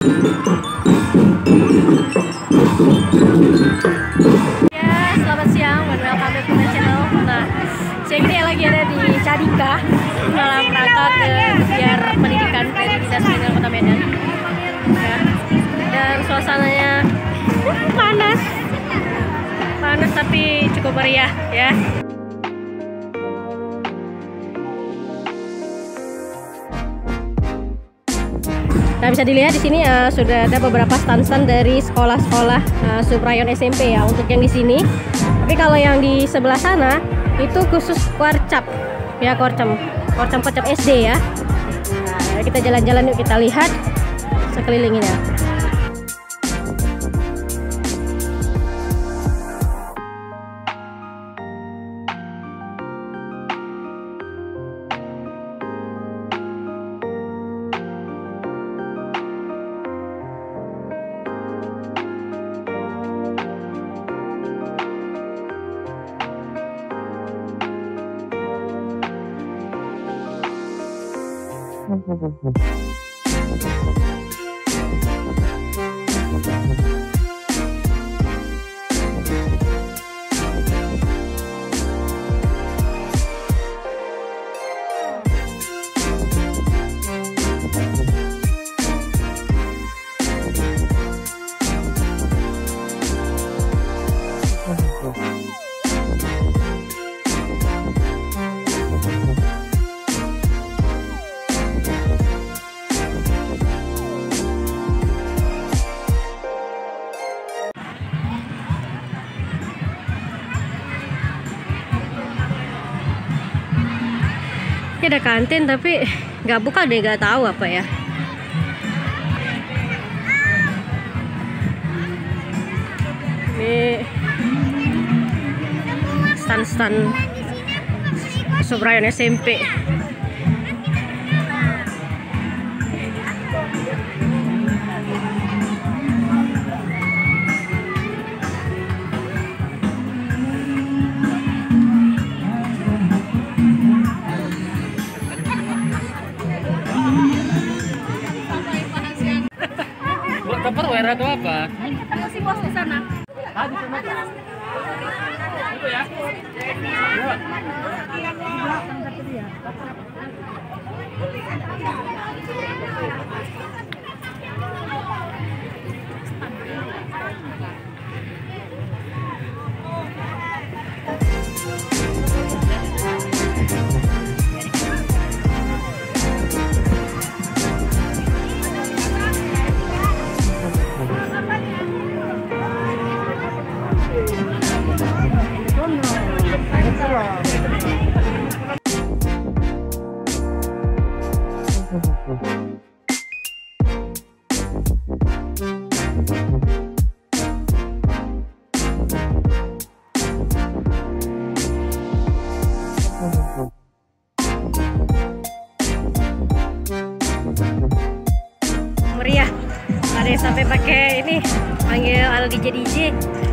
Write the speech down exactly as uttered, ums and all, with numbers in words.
Ya, selamat siang, welcome back to my channel. Nah, saya ini lagi ada di Cadika dalam rangka ke biar pendidikan dari Dinas Pendidikan Kota Medan. Ya, dan suasananya uh, panas, panas tapi cukup meriah ya. Nah, bisa dilihat di sini uh, sudah ada beberapa stand-stand dari sekolah-sekolah uh, Suprayon S M P ya untuk yang di sini. Tapi kalau yang di sebelah sana itu khusus Kwarcap ya, Korcam, Korcam Korcap S D ya. Nah, kita jalan-jalan yuk, kita lihat sekelilingnya. Ini ada kantin tapi nggak buka deh, nggak tahu apa ya. Ini stand-stand Suprayon S M P. Tempat W R atau apa? Ada si bos di sana. Ah, di sana. Itu ya. Meriah, ada yang sampai pakai ini panggil al D J D J.